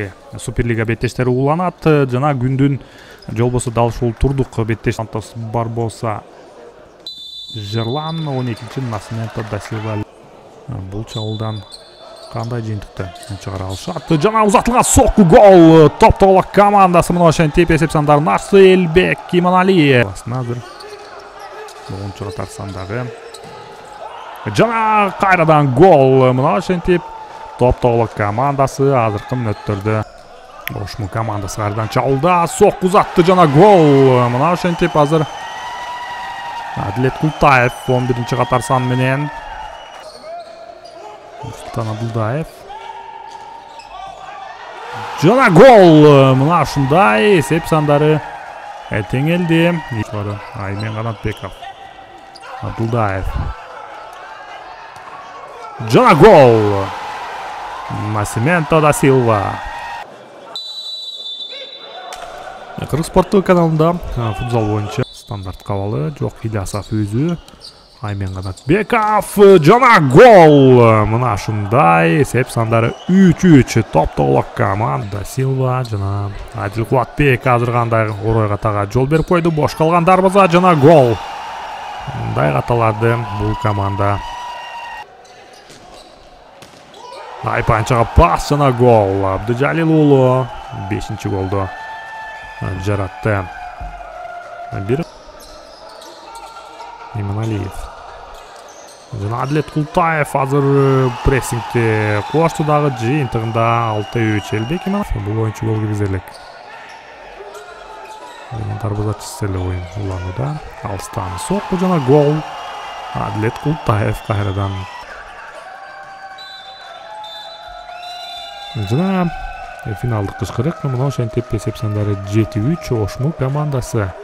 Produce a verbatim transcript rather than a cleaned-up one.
Бишкекке Суперлига беттештери уланат. Жана күндүн жолбосу дал ушул турдук беттеш Сантос Барбоса Жерлан он экинчи Насименто да Силва. Бул чабуулдан кандай жыйынтыкты чыгара алышат. Жана узатылган сокку гол. Топтогулак командасы мына ошентип эсеп сандарын ачты. Элбек Иманалиев. Азыр Могунчу Татарстандагы. Жана кайрадан гол. Мына ошентип Топтогулак командасы азыркы мүнөттөрдө Ошму командасы кайрадан чабуулда сокку узатты жана гол. Мына ошентип азыр Адилет Култаев он биринчи катар сан менен Султан Абдулдаев. Жана гол. Мына ушундай эсеп сандары теңелди. Аймен Канатбеков. Абдулдаев. Жана гол. Насименто да Силва. Кыргыз спорттук каналында футзал боюнча стандарт кабалы жок Ильясов өзү. Аймен Канатбеков жана гол. Мына ушундай эсеп сандары үч үч. Топтогулак команда Силва жана Адил Кубатбек азыр кандай оройго тага жол берип койду. Бош калган дарбаза жана гол. Мындай каталарды бул команда. Айпанчага пас жана гол. Абдыжалил уулу бешинчи голду жаратты. Бир Иманалиев. Жана Адилет Култаев азыр прессингти кошту дагы жыйынтыгында алты үч. Элбек Иманалиев бул оюнчу гол киргизе элек. Дарбазачысы эле оюн уланууда. Алстан сокку жана гол. Адилет Култаев кайрадан. Жана финалдык кычкырык мына ошентип эсеп сандары жети үч Ошму командасы